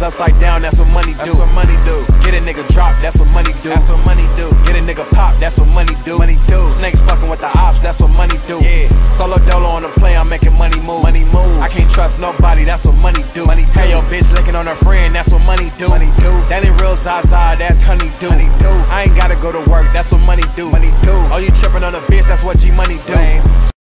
upside down, that's what money do. That's what money do. Get a nigga drop, that's what money do. That's what money do. Get a nigga pop, that's what money do. Money do. Snakes fucking with the ops, that's what money do. Yeah. Solo dolo on the play, I'm making money move. Money moves. I can't trust nobody, that's what money do. Money do. Hey yo, bitch licking on her friend, that's what money do. Money do. That ain't real Zaza, that's honey do. Honey do. I ain't gotta go to work, that's what money do. Money do. Oh, you tripping on a bitch, that's what G money do. Lame.